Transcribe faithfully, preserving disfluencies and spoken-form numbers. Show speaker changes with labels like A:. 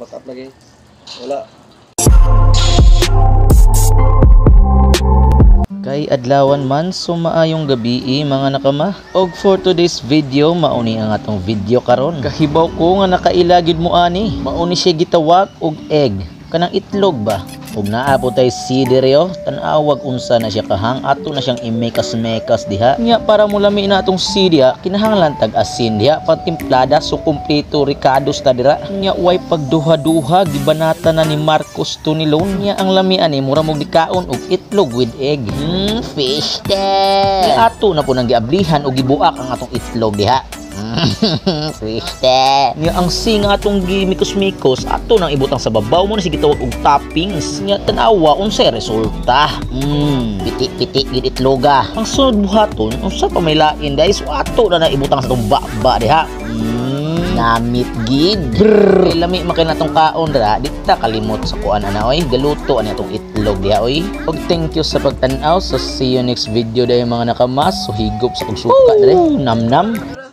A: backup lagi. Wala.
B: Kay adlawan man sumaayong gabi mga nakama. Og for today's video mauni ang atong video karon. Kahibaw ko nga nakailagid mo ani. Mauni siya gitawag og egg. Kanang itlog ba? Ug naa po tay sideryo tan-awag unsa na siya kahang ato na siyang imekas-mekas diha. Nya para mo lami na atong sidya kinahanglan tag asin diha patimplada so kumpleto ricados ta dira. Nya way pagduha-duha gibanata na ni Marcos Tonilon. Nya ang lami ani mura mo gikaon og itlog with egg. Hmm, fish tail. Nya ato na po nang giablihan og gibuak ang atong itlog diha. Kriste. Nya ang singa atong gimikos-mikos ato nang ibutang sa babaw mo na sige tawag og toppings. Nya tan-awa unsay resulta. Mm, piti-piti gid itloga. Ang sunod buhaton unsa pa may lain dai so ato na na ibutang sa tong baba diha. Mm, namit gid. Brr, lami makay natong kaon dira. Di ta kalimot sa kuan ana oy. Galuto ani atong itlog diha oy. Og thank you sa pagtan-aw. So see you next video dayon mga nakamas. So higop sa pagsuka dire. Nam nam.